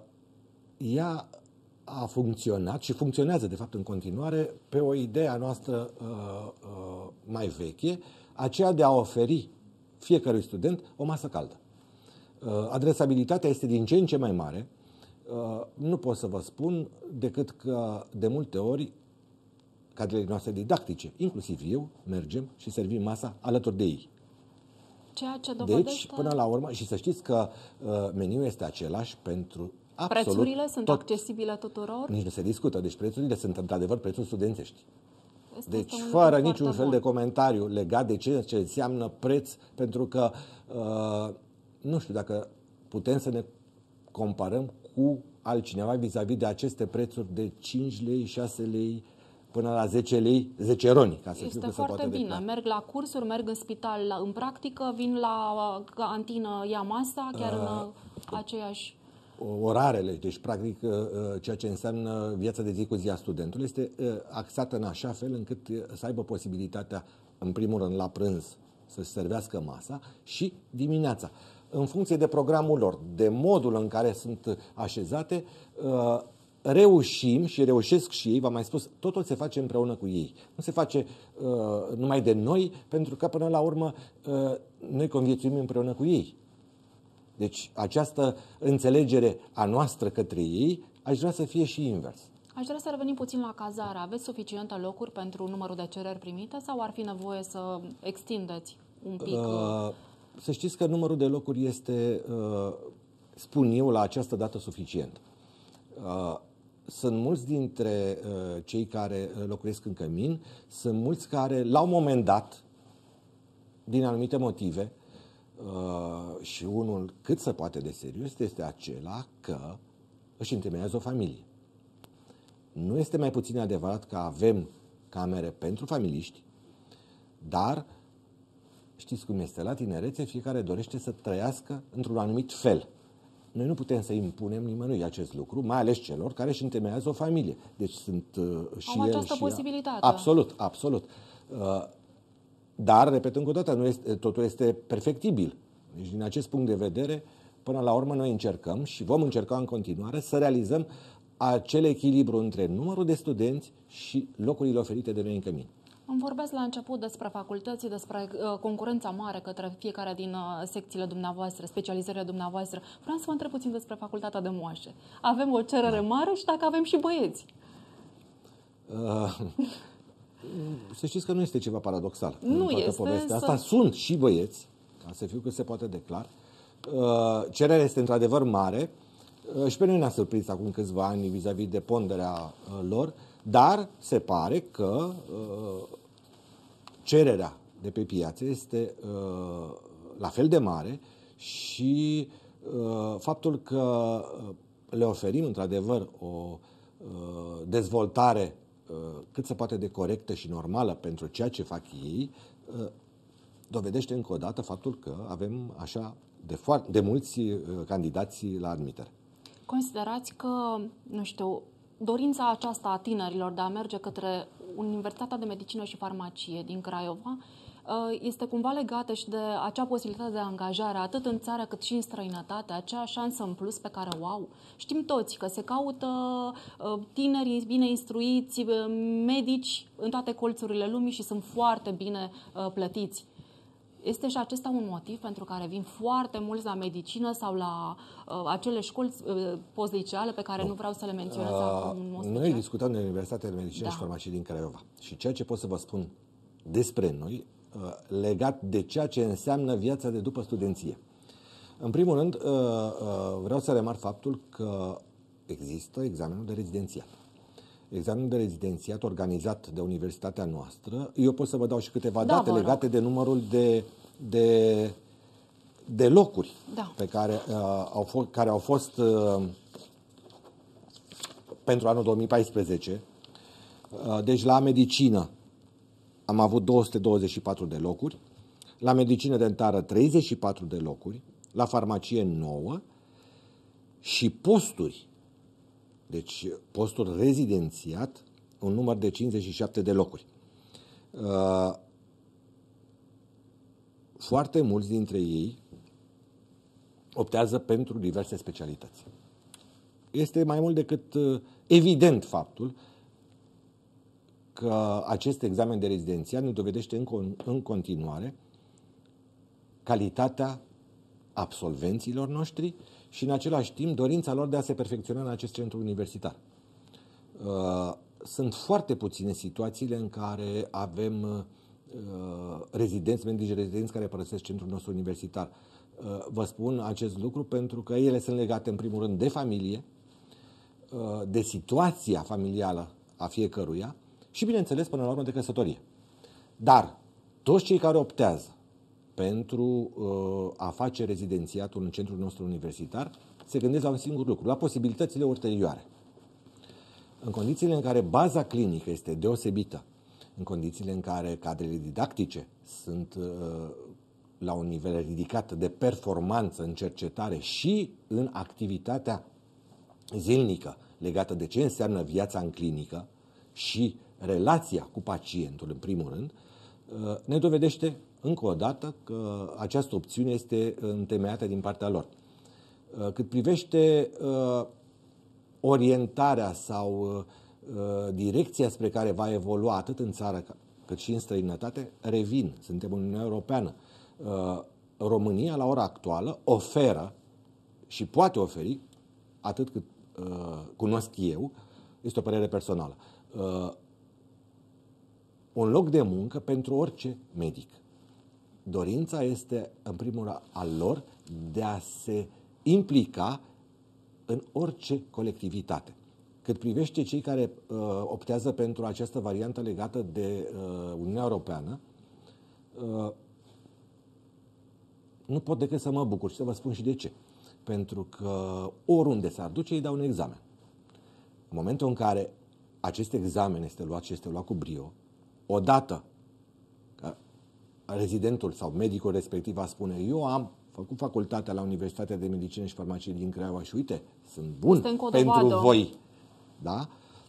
S3: ea a funcționat și funcționează, de fapt, în continuare pe o idee a noastră uh, uh, mai veche, aceea de a oferi fiecărui student o masă caldă. Uh, adresabilitatea este din ce în ce mai mare. Uh, nu pot să vă spun decât că, de multe ori, cadrele noastre didactice, inclusiv eu, mergem și servim masa alături de ei.
S2: Ceea ce dovedește...
S3: Deci, până la urmă, și să știți că uh, meniul este același pentru absolut
S2: Prețurile sunt
S3: tot.
S2: accesibile tuturor?
S3: Nici nu se discută. Deci prețurile sunt, într-adevăr, prețuri studențești.
S2: Este
S3: Deci,
S2: un
S3: fără
S2: lucru
S3: niciun
S2: foarte
S3: fel
S2: bun.
S3: de comentariu legat de ce, ce înseamnă preț, pentru că uh, nu știu dacă putem să ne comparăm cu altcineva vis-a-vis de aceste prețuri de cinci lei, șase lei, până la zece lei, zece roni, ca să
S2: Este
S3: fiu că se
S2: foarte
S3: poate
S2: bine.
S3: declara.
S2: Merg la cursuri, merg în spital la, în practică, vin la uh, cantină, ia masa, chiar în uh, aceeași...
S3: Orarele, deci practic uh, ceea ce înseamnă viața de zi cu zi a studentului este uh, axată în așa fel încât uh, să aibă posibilitatea, în primul rând, la prânz să-și servească masa și dimineața. În funcție de programul lor, de modul în care sunt așezate, uh, reușim și reușesc și ei, v-am mai spus, totul se face împreună cu ei. Nu se face uh, numai de noi, pentru că până la urmă uh, noi conviețuim împreună cu ei. Deci această înțelegere a noastră către ei aș vrea să fie și invers.
S2: Aș vrea să revenim puțin la cazare. Aveți suficiente locuri pentru numărul de cereri primite sau ar fi nevoie să extindeți un pic?
S3: Uh, să știți că numărul de locuri este, uh, spun eu, la această dată suficient. Uh, sunt mulți dintre uh, cei care locuiesc în cămin, sunt mulți care, la un moment dat, din anumite motive, uh, și unul cât se poate de serios, este acela că își întemeiază o familie. Nu este mai puțin adevărat că avem camere pentru familiști, dar știți cum este, la tinerețe fiecare dorește să trăiască într-un anumit fel. Noi nu putem să impunem nimănui acest lucru, mai ales celor care își întemeiază o familie. Deci sunt uh, și
S2: Au
S3: el
S2: această
S3: și
S2: posibilitate.
S3: Absolut, absolut. Uh, dar, repet încă o dată, nu este, totul este perfectibil. Deci, din acest punct de vedere, până la urmă, noi încercăm și vom încerca în continuare să realizăm acel echilibru între numărul de studenți și locurile oferite de noi în cămin.
S2: Îmi vorbesc la început despre facultăți, despre uh, concurența mare către fiecare din uh, secțiile dumneavoastră, specializările dumneavoastră. Vreau să vă întreb puțin despre facultatea de moașe. Avem o cerere mare și dacă avem și băieți.
S3: Uh, să știți că nu este ceva paradoxal.
S2: Nu
S3: în toată
S2: este,
S3: povestea
S2: să-
S3: asta sunt și băieți, ca să fiu cât se poate de clar. Uh, cererea este într-adevăr mare uh, și pe noi ne-a surprins acum câțiva ani vis-a-vis de ponderea uh, lor, dar se pare că uh, cererea de pe piață este uh, la fel de mare și uh, faptul că uh, le oferim într-adevăr o uh, dezvoltare uh, cât se poate de corectă și normală pentru ceea ce fac ei, uh, dovedește încă o dată faptul că avem așa de, foarte, de mulți uh, candidați la admitere.
S2: Considerați că, nu știu, dorința aceasta a tinerilor de a merge către Universitatea de Medicină și Farmacie din Craiova este cumva legată și de acea posibilitate de angajare atât în țară cât și în străinătate, acea șansă în plus pe care o au. Știm toți că se caută tineri bine instruiți, medici în toate colțurile lumii și sunt foarte bine plătiți. Este și acesta un motiv pentru care vin foarte mulți la medicină sau la uh, acele școli uh, postliceale pe care nu, nu vreau să le menționez uh, acum în mod special?
S3: Noi discutăm de Universitatea de Medicină
S2: Da.
S3: și Farmacie din Craiova. Și ceea ce pot să vă spun despre noi, uh, legat de ceea ce înseamnă viața de după studenție. În primul rând, uh, uh, vreau să remarc faptul că există examenul de rezidențiat. Examenul de rezidențiat organizat de universitatea noastră. Eu pot să vă dau și câteva
S2: Da,
S3: date
S2: vă rog.
S3: legate de numărul de, de, de locuri
S2: Da.
S3: pe care, uh, au fost, care au fost uh, pentru anul două mii paisprezece. Uh, deci la medicină am avut două sute douăzeci și patru de locuri, la medicină dentară treizeci și patru de locuri, la farmacie nouă și posturi. Deci, postul rezidențiat, un număr de cincizeci și șapte de locuri. foarte mulți dintre ei optează pentru diverse specialități. Este mai mult decât uh, evident faptul că acest examen de rezidențiat ne dovedește în, în continuare calitatea absolvenților noștri și în același timp dorința lor de a se perfecționa în acest centru universitar. Uh, sunt foarte puține situațiile în care avem uh, rezidenți, medici rezidenți care părăsesc centrul nostru universitar. Uh, vă spun acest lucru pentru că ele sunt legate în primul rând de familie, uh, de situația familială a fiecăruia și, bineînțeles, până la urmă de căsătorie. Dar toți cei care optează pentru uh, a face rezidențiatul în centrul nostru universitar se gândesc la un singur lucru, la posibilitățile ulterioare. În condițiile în care baza clinică este deosebită, în condițiile în care cadrele didactice sunt uh, la un nivel ridicat de performanță în cercetare și în activitatea zilnică legată de ce înseamnă viața în clinică și relația cu pacientul, în primul rând, uh, ne dovedește încă o dată că această opțiune este întemeiată din partea lor. Uh, cât privește uh, orientarea sau uh, direcția spre care va evolua atât în țară cât și în străinătate, revin, suntem în Uniunea Europeană. Uh, România, la ora actuală, oferă și poate oferi, atât cât uh, cunosc eu, este o părere personală, uh, un loc de muncă pentru orice medic. Dorința este, în primul rând, al lor de a se implica în orice colectivitate. Cât privește cei care uh, optează pentru această variantă legată de uh, Uniunea Europeană, uh, nu pot decât să mă bucur și să vă spun și de ce. Pentru că oriunde s-ar duce, îi dau un examen. În momentul în care acest examen este luat și este luat cu brio, odată că rezidentul sau medicul respectiv va spune, eu am făcut facultatea la Universitatea de Medicină și Farmacie din Craiova și uite, sunt bun pentru voi. Da?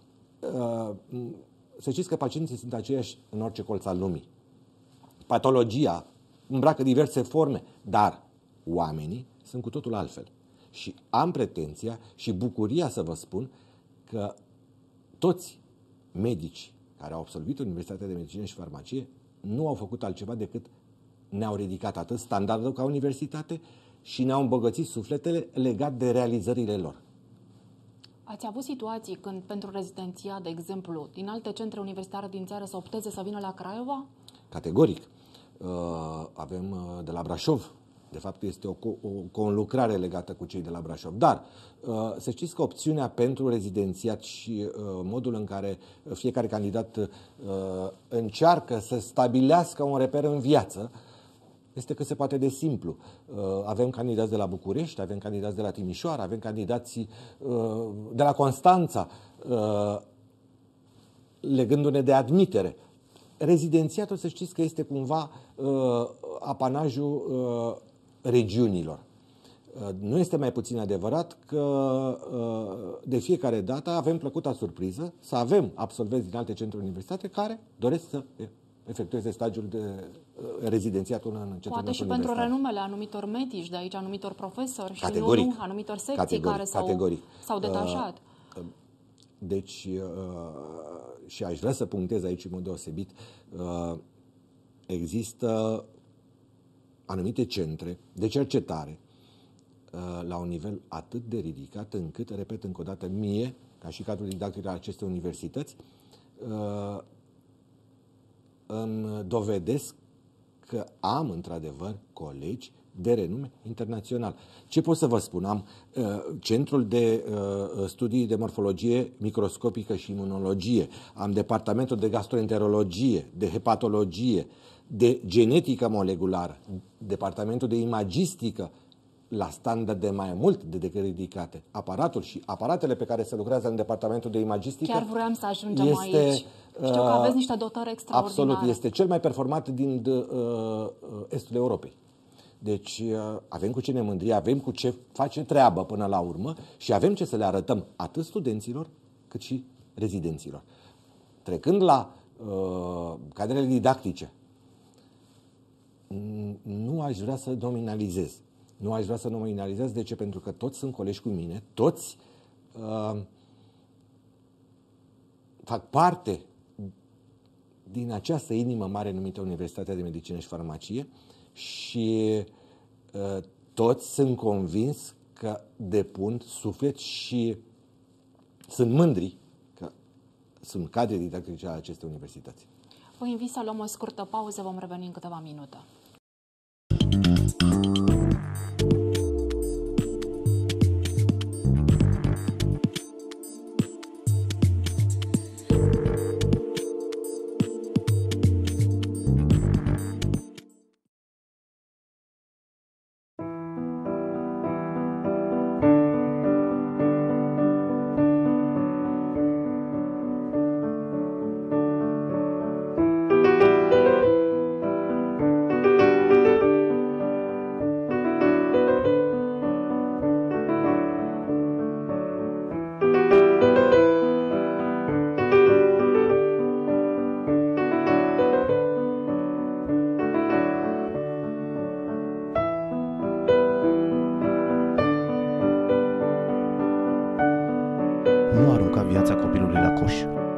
S3: Să știți că pacienții sunt aceiași în orice colț al lumii. Patologia îmbracă diverse forme, dar oamenii sunt cu totul altfel. Și am pretenția și bucuria să vă spun că toți medici care au absolvit Universitatea de Medicină și Farmacie nu au făcut altceva decât ne-au ridicat atât standardul ca universitate și ne-au îmbogățit sufletele legat de realizările lor.
S2: Ați avut situații când pentru rezidenția, de exemplu, din alte centre universitare din țară să opteze să vină la Craiova?
S3: Categoric. Avem de la Brașov. De fapt, este o, o conlucrare legată cu cei de la Brașov. Dar să știți că opțiunea pentru rezidențiat și modul în care fiecare candidat încearcă să stabilească un reper în viață este că se poate de simplu. Avem candidați de la București, avem candidați de la Timișoara, avem candidați de la Constanța, legându-ne de admitere. Rezidențiatul, să știți că este cumva apanajul regiunilor. Nu este mai puțin adevărat că de fiecare dată avem plăcuta surpriză să avem absolvenți din alte centre universitate care doresc să efectueze stagiul de rezidențiatul în centrul
S2: Poate și pentru renumele anumitor medici, de aici anumitor profesori și nu, nu anumitor secții
S3: categoric,
S2: care s-au,
S3: categoric.
S2: s-au detașat.
S3: Deci, și aș vrea să punctez aici în mod deosebit, există anumite centre de cercetare la un nivel atât de ridicat încât, repet încă o dată, mie, ca și cadrul didactic al acestei universități, îmi dovedesc că am, într-adevăr, colegi de renume internațional. Ce pot să vă spun? Am uh, centrul de uh, studii de morfologie microscopică și imunologie, am departamentul de gastroenterologie, de hepatologie, de genetică moleculară, departamentul de imagistică, la standarde mai mult de decât ridicate. Aparatul și aparatele pe care se lucrează în departamentul de imagistică
S2: Chiar vreau să ajungem
S3: este,
S2: aici. Știu că aveți niște dotări extraordinare.
S3: Absolut, este cel mai performant din uh, estul Europei. Deci uh, avem cu ce ne mândri, avem cu ce face treabă până la urmă și avem ce să le arătăm atât studenților cât și rezidenților. Trecând la uh, cadrele didactice, nu aș vrea să nominalizez. Nu aș vrea să nominalizez. De ce? Pentru că toți sunt colegi cu mine, toți uh, fac parte din această inimă mare numită Universitatea de Medicină și Farmacie și uh, toți sunt convins că depun suflet și sunt mândri că sunt cadre didactice ale acestei universități.
S2: Vă invit să luăm o scurtă pauză, vom reveni în câteva minute.
S6: Nu arunca viața copilului la coș.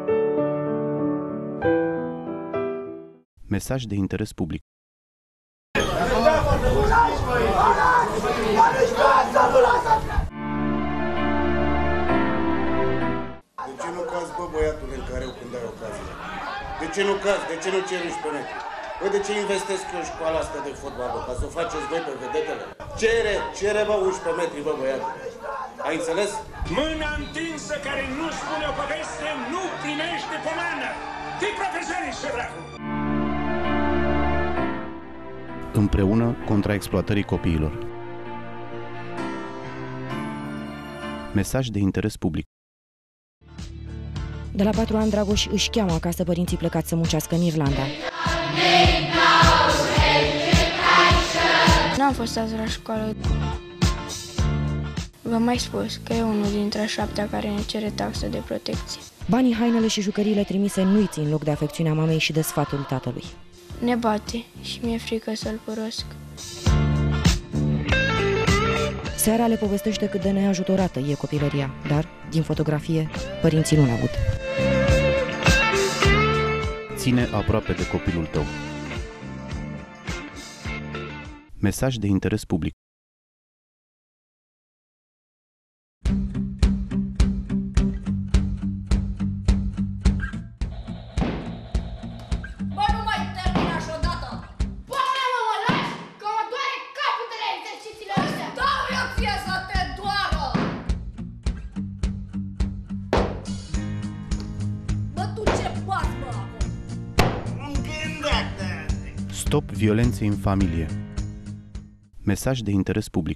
S6: Mesaj de interes public.
S7: De ce nu cazi, bă, băiatule, în care când ai ocazie? De ce nu cazi? De ce nu ceri unsprezece metri? Bă, de ce investesc eu școala asta de fotbal, bă? Ca să o faceți voi pe vedetele? Cere, cere, bă, unsprezece metri, bă, băiatule. Ai înțeles?
S8: Mâna întinsă care nu spune o poveste nu primește pomană. Fii profesionist, săracu!
S6: Împreună contra exploatării copiilor. Mesaj de interes public.
S9: De la patru ani, Dragoș își cheamă acasă părinții plecați să muncească în Irlanda.
S10: N-am fost azi la școală. V-am mai spus că e unul dintre a șaptea care ne cere taxă de protecție.
S9: Banii, hainele și jucăriile trimise nu-i țin loc de afecțiunea mamei și de sfatul tatălui.
S10: Ne bate și mi-e frică să-l părăsc.
S9: Seara le povestește cât de neajutorată e copilăria, dar, din fotografie, părinții nu l-au.
S6: Ține aproape de copilul tău. Mesaj de interes public.
S11: Bă, nu mai termina și odată! Pune-mă, mă lași, că mă doare capul de la exercițiile astea! Dau eu ție să te doară! Bă, tu ce bați, bă, acum?
S6: Stop violenței în familie. Mesaj de interes public.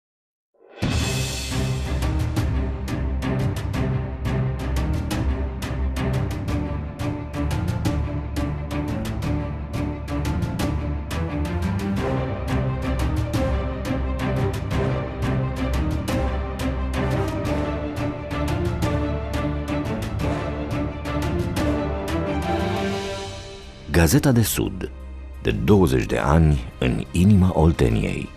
S12: Gazeta de Sud, de douăzeci de ani în inima Olteniei.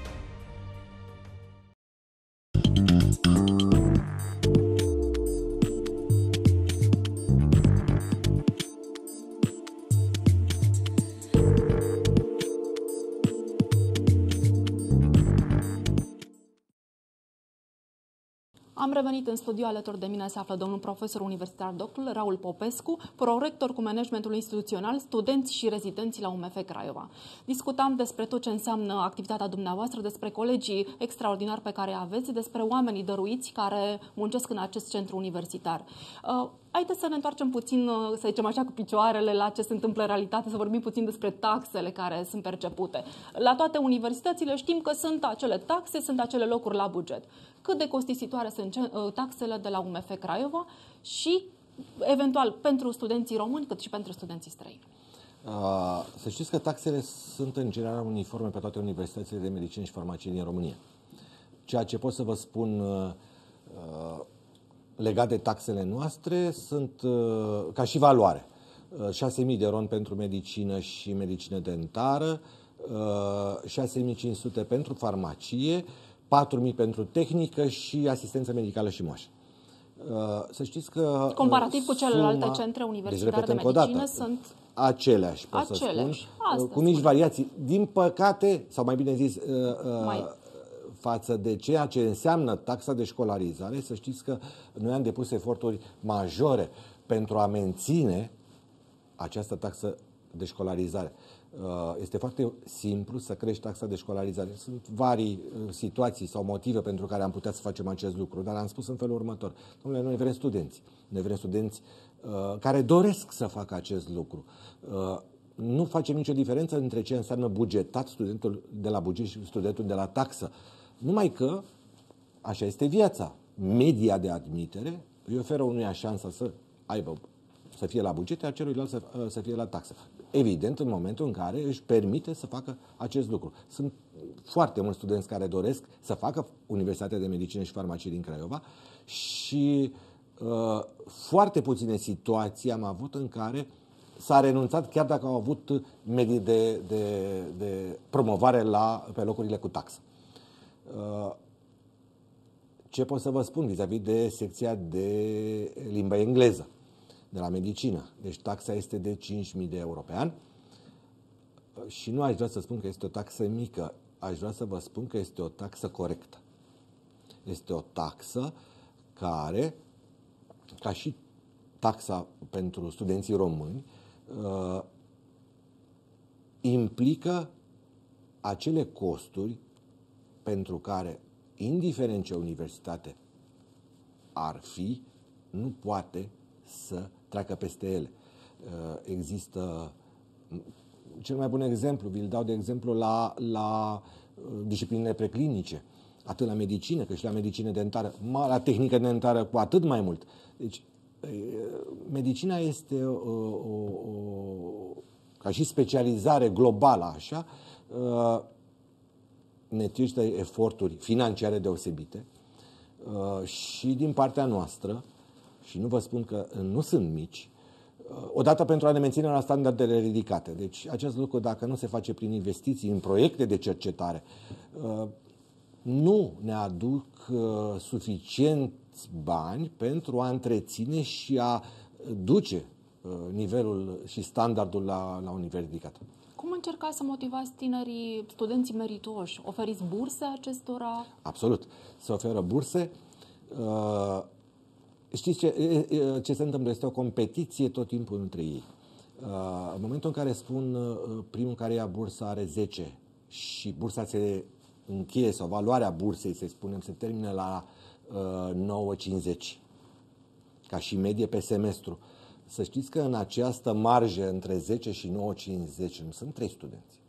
S2: Am revenit în studio, alături de mine se află domnul profesor universitar doctor Raul Popescu, prorector cu managementul instituțional, studenți și rezidenți la U M F Craiova. Discutam despre tot ce înseamnă activitatea dumneavoastră, despre colegii extraordinari pe care aveți, despre oamenii dăruiți care muncesc în acest centru universitar. Uh, Haideți să ne întoarcem puțin, să zicem așa, cu picioarele la ce se întâmplă în realitate, să vorbim puțin despre taxele care sunt percepute. La toate universitățile știm că sunt acele taxe, sunt acele locuri la buget. Cât de costisitoare sunt taxele de la U M F Craiova și, eventual, pentru studenții români, cât și pentru studenții străini?
S3: Uh, să știți că taxele sunt în general uniforme pe toate universitățile de medicină și farmacie din România. Ceea ce pot să vă spun uh, uh, legat de taxele noastre sunt uh, ca și valoare. Uh, șase mii de ron pentru medicină și medicină dentară, șase mii cinci sute pentru farmacie, patru mii pentru tehnică și asistență medicală și moașă. Să știți că...
S2: Comparativ cu celelalte
S3: suma,
S2: centre universitare
S3: deci, repet,
S2: de medicină
S3: dată,
S2: sunt...
S3: Aceleași, pot
S2: aceleași.
S3: să spun,
S2: Asta
S3: cu mici
S2: spun.
S3: variații. Din păcate, sau mai bine zis,
S2: Mai.
S3: față de ceea ce înseamnă taxa de școlarizare, să știți că noi am depus eforturi majore pentru a menține această taxă de școlarizare. Este foarte simplu să crești taxa de școlarizare. Sunt vari situații sau motive pentru care am putea să facem acest lucru, dar am spus în felul următor. Dom'le, noi vrem studenți. Noi vrem studenți uh, care doresc să facă acest lucru. Uh, nu facem nicio diferență între ce înseamnă bugetat studentul de la buget și studentul de la taxă. Numai că, așa este viața. Media de admitere îi oferă unuia șansa să aibă, să fie la buget, iar celuilalt să, să fie la taxă. Evident, în momentul în care își permite să facă acest lucru. Sunt foarte mulți studenți care doresc să facă Universitatea de Medicină și Farmacie din Craiova și uh, foarte puține situații am avut în care s-a renunțat, chiar dacă au avut medii de, de, de promovare la, pe locurile cu taxă. Uh, ce pot să vă spun vis-a-vis de secția de limba engleză de la medicină? Deci taxa este de cinci mii de euro pe an și nu aș vrea să spun că este o taxă mică, aș vrea să vă spun că este o taxă corectă. Este o taxă care, ca și taxa pentru studenții români, uh, implică acele costuri pentru care, indiferent ce universitate ar fi, nu poate să treacă peste ele. Există, cel mai bun exemplu, vi-l dau de exemplu la, la disciplinele preclinice, atât la medicină, cât și la medicină dentară, la tehnică dentară cu atât mai mult. Deci, medicina este o, o, o, ca și specializare globală, așa, necesită eforturi financiare deosebite și din partea noastră, și nu vă spun că nu sunt mici, odată pentru a ne menține la standardele ridicate. Deci acest lucru, dacă nu se face prin investiții în proiecte de cercetare, nu ne aduc suficienți bani pentru a întreține și a duce nivelul și standardul la, la un nivel ridicat.
S2: Cum încercați să motivați tinerii, studenții meritoși? Oferiți burse acestora?
S3: Absolut. Se oferă burse. Știți ce, ce se întâmplă? Este o competiție tot timpul între ei. În momentul în care spun primul care ia bursa are zece și bursa se încheie, sau valoarea bursei, să spunem, se termină la nouă cincizeci, ca și medie pe semestru. Să știți că în această marjă între zece și nouă cincizeci nu sunt trei studenți.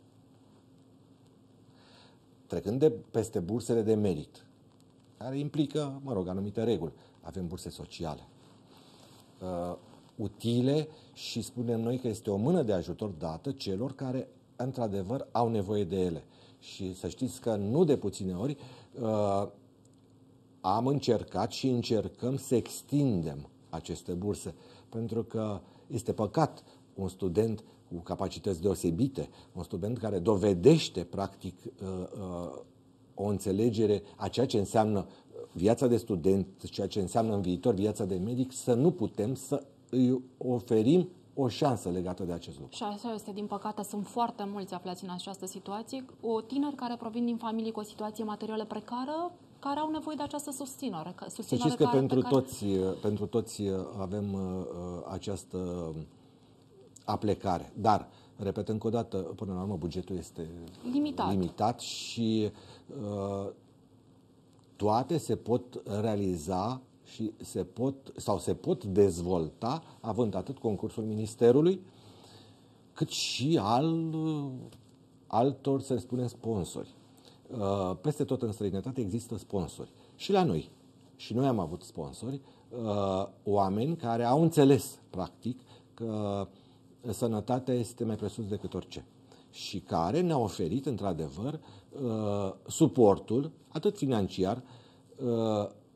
S3: Trecând de peste bursele de merit, care implică, mă rog, anumite reguli. Avem burse sociale, uh, utile și spunem noi că este o mână de ajutor dată celor care, într-adevăr, au nevoie de ele. Și să știți că nu de puține ori uh, am încercat și încercăm să extindem aceste burse, pentru că este păcat un student cu capacități deosebite, un student care dovedește, practic, uh, uh, o înțelegere a ceea ce înseamnă viața de student, ceea ce înseamnă în viitor viața de medic, să nu putem să îi oferim o șansă legată de acest lucru.
S2: Și așa este, din păcate, sunt foarte mulți aflați în această situație, o tineri care provin din familii cu o situație materială precară, care au nevoie de această susținere. susținere
S3: să știți că
S2: care,
S3: pentru,
S2: care...
S3: toți, pentru toți avem uh, această aplecare, dar, repet încă o dată, până la urmă bugetul este
S2: limitat,
S3: limitat și uh, toate se pot realiza și se pot, sau se pot dezvolta având atât concursul Ministerului, cât și al altor, să spunem, sponsori. Peste tot în străinătate există sponsori. Și la noi. Și noi am avut sponsori, oameni care au înțeles, practic, că sănătatea este mai presus decât orice. Și care ne-au oferit, într-adevăr, suportul, atât financiar,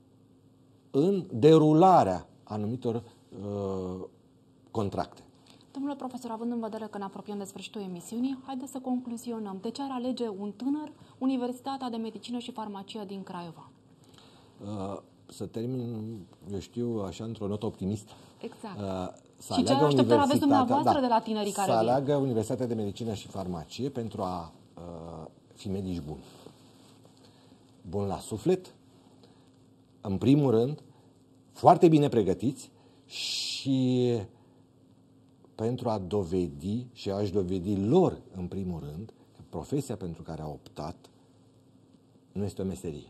S3: în derularea anumitor contracte.
S2: Domnule profesor, având în vedere că ne apropiem de sfârșitul emisiunii, haideți să concluzionăm. De ce ar alege un tânăr Universitatea de Medicină și Farmacie din Craiova?
S3: Uh, să termin, eu știu, așa, într-o notă optimistă.
S2: Exact.
S3: Uh, să
S2: și ce așteptări aveți dumneavoastră da, de la tinerii care
S3: să
S2: vin? Să
S3: aleagă Universitatea de Medicină și Farmacie pentru a uh, fi medici buni. Bun la suflet, în primul rând, foarte bine pregătiți și pentru a dovedi, și aș dovedi lor, în primul rând, că profesia pentru care au optat nu este o meserie.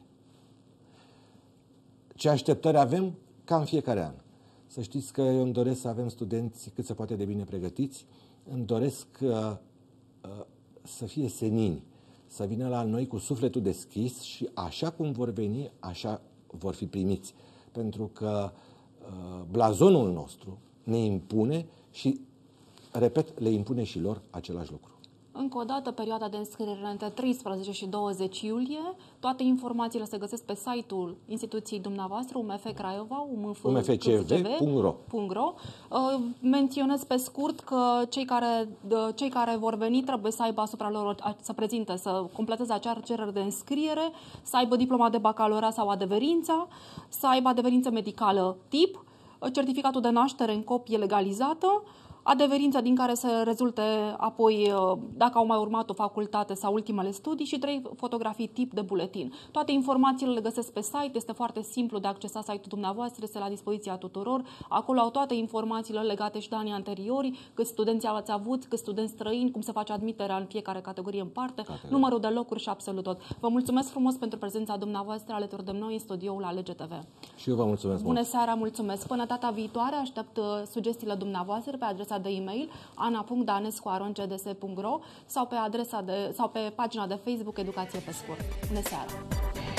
S3: Ce așteptări avem? Ca în fiecare an. Să știți că eu îmi doresc să avem studenți cât se poate de bine pregătiți, îmi doresc uh, uh, să fie senini, să vină la noi cu sufletul deschis și așa cum vor veni, așa vor fi primiți. Pentru că uh, blazonul nostru ne impune și, repet, le impune și lor același lucru.
S2: Încă o dată, perioada de înscriere între treisprezece și douăzeci iulie. Toate informațiile se găsesc pe site-ul instituției dumneavoastră, U M F Craiova, U M F C V punct ro. Menționez pe scurt că cei care, cei care vor veni trebuie să aibă asupra lor, să prezinte, să completeze acea cerere de înscriere, să aibă diploma de bacalaureat sau adeverința, să aibă adeverință medicală tip, certificatul de naștere în copie legalizată, adeverința din care să rezulte apoi dacă au mai urmat o facultate sau ultimele studii și trei fotografii tip de buletin. Toate informațiile le găsesc pe site, este foarte simplu de accesat site-ul dumneavoastră, este la dispoziția tuturor. Acolo au toate informațiile legate și de anii anteriori, câți studenți ați avut, câți studenți străini, cum se face admiterea în fiecare categorie în parte, categorie. Numărul de locuri și absolut tot. Vă mulțumesc frumos pentru prezența dumneavoastră alături de noi în studioul Alege T V.
S3: Și eu vă mulțumesc
S2: Bună
S3: mult.
S2: seara, mulțumesc. Până data viitoare aștept sugestiile dumneavoastră pe adresa de e-mail ana punct danescu arond c d s punct ro sau pe adresa de sau pe pagina de Facebook Educație pe scurt. Bună seara.